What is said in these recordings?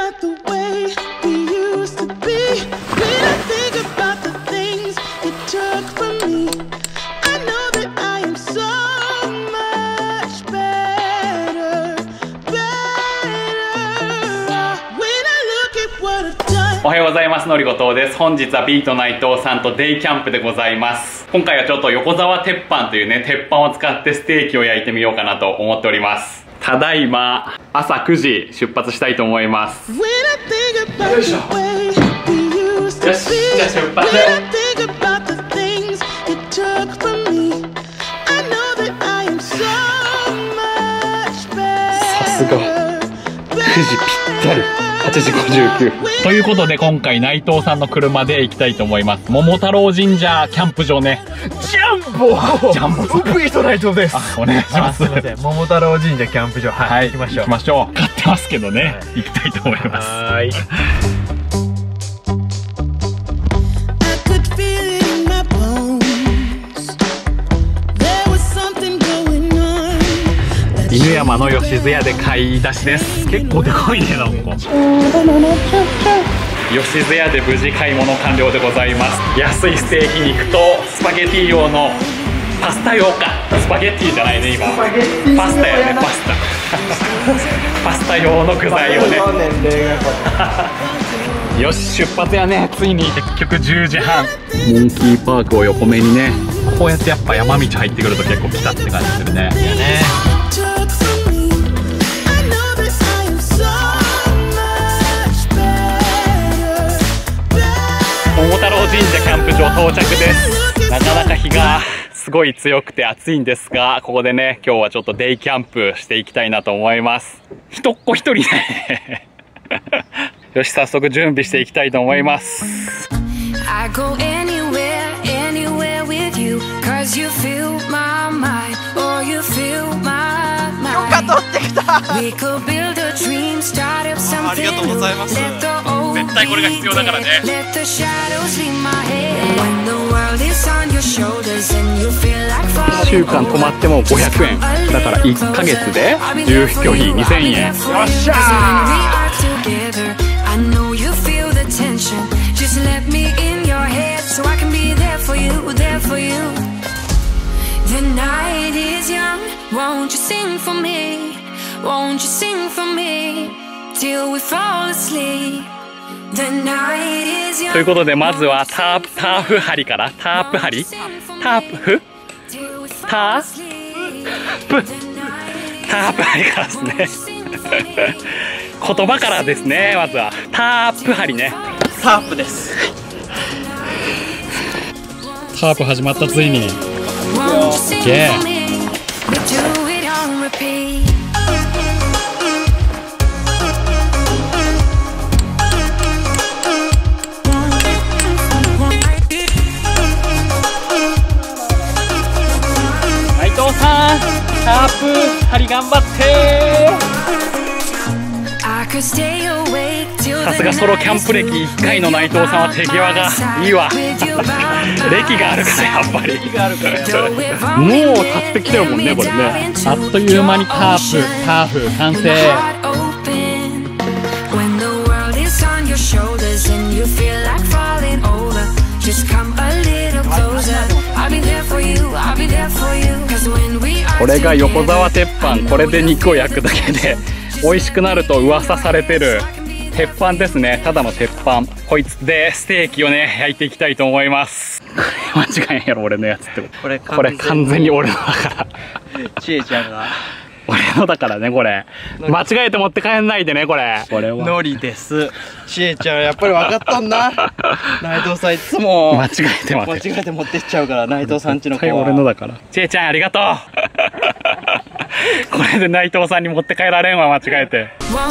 not the way we used to be. When I think about the things you took from me, I know that I am so much better, better. When I look at what I've done. おはようございます。のりごとうです。本日はビート内藤さんとデイキャンプでございます。今回はちょっと横澤鉄板というね、鉄板を使ってステーキを焼いてみようかなと思っております。ただいま朝9時出発したいと思います。よいしょ。よし、じゃあ出発。さすが9時ぴったり。8時59ということで、今回内藤さんの車で行きたいと思います。桃太郎神社キャンプ場ね。 ジャンボビート内藤です。 お願いします。 すみません、桃太郎神社キャンプ場、はい、行きましょう。 行きましょう。買ってますけどね、行きたいと思います。はい。犬山の吉津屋で買い出しです。結構でかいね、なんか。吉津屋で無事買い物完了でございます。安いステーキ肉とスパゲティ用のパスタ用か。スパゲティじゃないね、今。パスタやね、パスタ。パスタ用の具材をね。よし、出発やね。ついに結局10時半。モンキーパークを横目にね。こうやってやっぱ山道入ってくると結構来たって感じするね。いやね。桃太郎神社キャンプ場到着です。なかなか日がすごい強くて暑いんですが、ここでね、今日はちょっとデイキャンプしていきたいなと思います。一っ子一人ね。よし、早速準備していきたいと思います。 許可取ってきた。 ありがとうございます。 絶対これが必要だからね。 1 週間泊まっても500円だから1ヶ月で住居費2000円。よっしゃということで、まずはタープ張りから。タープ張りからですね。言葉からですね。まずはタープ張りね。 タープです。 タープ始まった。ついにゲータープ張り頑張って。さすがソロキャンプ歴1回の内藤さんは手際がいいわ。歴があるからやっぱり。もう立ってきてるもんね、これね。あっという間にタープ完成。これが横澤鉄板。これで肉を焼くだけで美味しくなると噂されてる鉄板ですね。ただの鉄板。こいつでステーキをね焼いていきたいと思います。間違いんやろ、俺のやつって。これ完全に俺のだから。 ちえちゃんが俺のだからね。これ間違えて持って帰んないでね。これはのりです。ちえちゃんやっぱり分かったんだ。内藤さんいつも間違えて持ってっちゃうから。内藤さんちの子は俺のだから。ちえちゃんありがとう。これで内藤さんに持って帰られんわ、間違えて。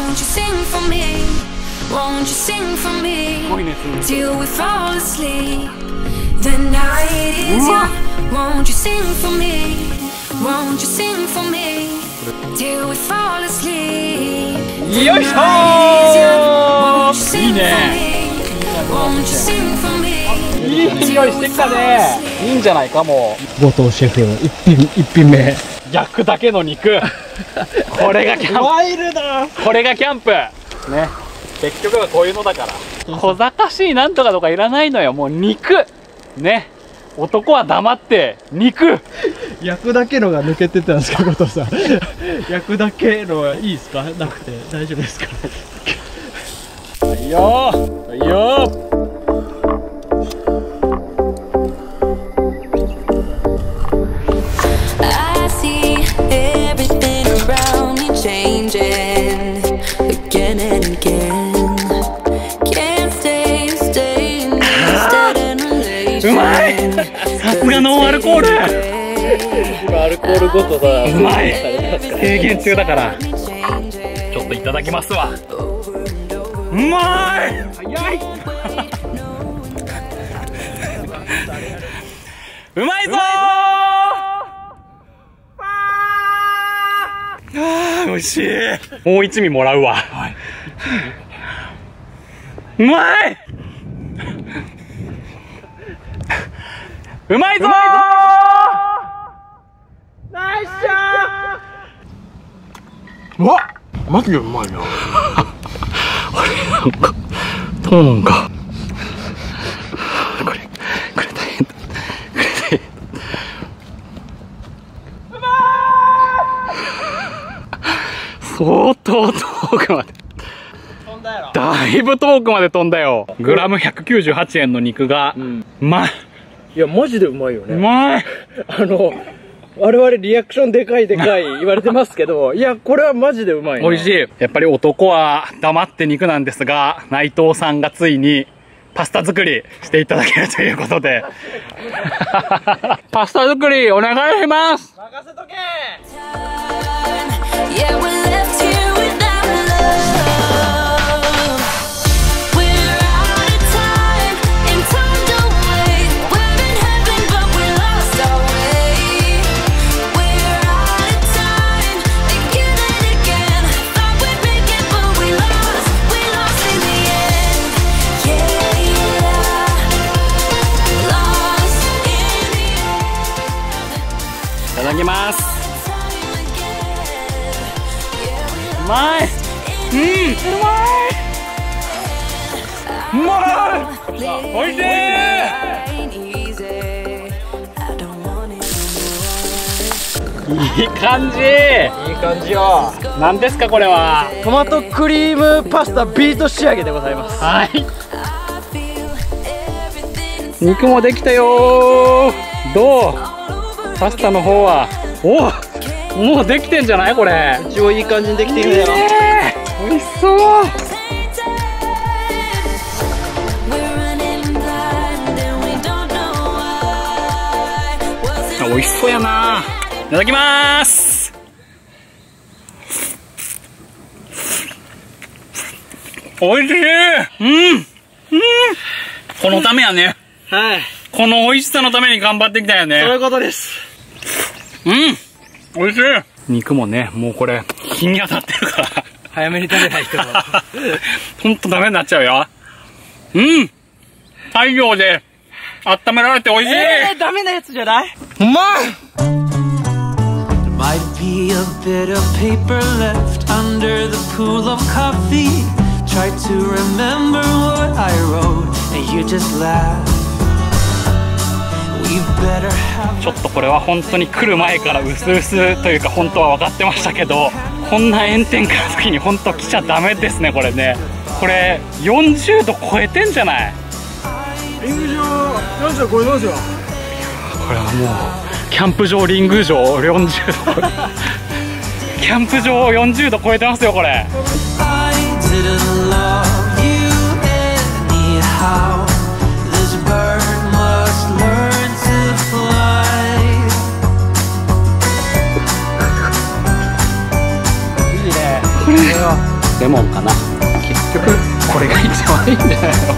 よいしょー。いいね。いい匂いしてきたね。いいんじゃないか。もう後藤シェフ一品目、焼くだけの肉。これがキャンプ。ワイルド。これがキャンプね。 結局はこういうのだから小賢しいなんとかとかいらないのよ。もう肉ね、男は黙って肉。 焼くだけのが抜けてたんですか、後藤さん。焼くだけのはいいですか、なくて大丈夫ですか。 いいよいいよ。うまい。さすがノンアルコール。 今アルコールごとさ、 うまい。制限中だからちょっといただきますわ。うまい。早い。うまいぞー。美味しい。もう一味もらうわ。うまい。うまいぞー。ナイスショー。 うわ、マジでうまいな。 あれ、なんかどうなんかこれ大変だ。相当遠くまで飛んだやろ。だいぶ遠くまで飛んだよ。グラム198円の肉が、うまい。 いや、マジでうまいよね。 うまい。 我々リアクションでかいでかい言われてますけど、いや、これはマジでうまいな。 美味しい。やっぱり男は黙って肉なんですが、内藤さんがついにパスタ作りしていただけるということで。パスタ作りお願いします。 任せとけ。 いただきます。うまい。うん、うまい。うまい。おいしい。いい感じ。 いい感じよ。 何ですかこれは。 トマトクリームパスタビート仕上げでございます。 はい。肉もできたよー。どう？パスタの方は。お、もうできてんじゃないこれ。 一応いい感じにできているよ。 美味しそう。美味しそうやな。いただきまーす。美味しい。このためやね。 はい。 この美味しさのために頑張ってきたよね。 そういうことです。 美味しい。肉もね、もうこれ日に当たってるから早めに食べないと。 ほんとダメになっちゃうよ。太陽で温められて美味しい。 ダメなやつじゃない？うまい。 Might be a bit of paper left under the pool of coffee. Try to remember what I wrote and you just laugh. We better have. ちょっとこれは本当に来る前からうすうすというか本当は分かってましたけど、こんな炎天下の時に本当来ちゃダメですねこれね。これ40度超えてんじゃない？ リング上40度超えてますよ。 これはもうキャンプ場リング場40度キャンプ場40度超えてますよこれ。これレモンかな。結局これが一番いいんじゃないの。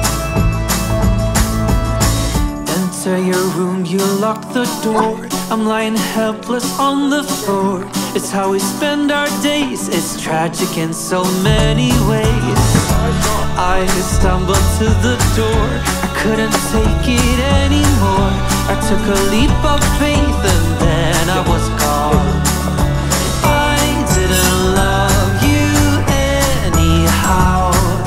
Enter your room, you lock the door. I'm lying helpless on the floor. It's how we spend our days. It's tragic in so many ways. I stumbled to the door. I couldn't take it anymore. I took a leap of faith and then I was gone. I didn't love you anyhow.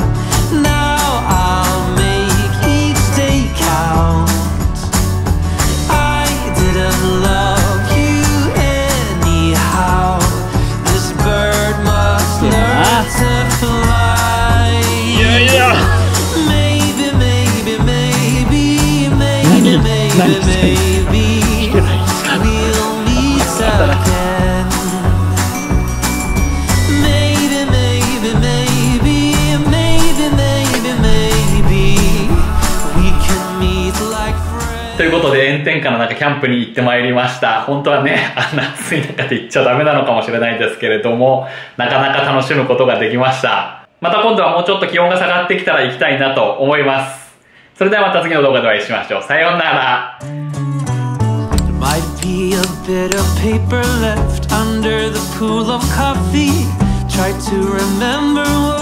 炎天下の中キャンプに行ってまいりました。本当はね、あんな暑い中で行っちゃダメなのかもしれないですけれども、なかなか楽しむことができました。また今度はもうちょっと気温が下がってきたら行きたいなと思います。それではまた次の動画でお会いしましょう。さようなら。 Might be a bit of paper left under the pool of coffee. Try to remember what